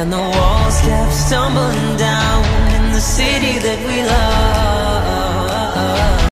and the walls kept stumbling down in the city that we love.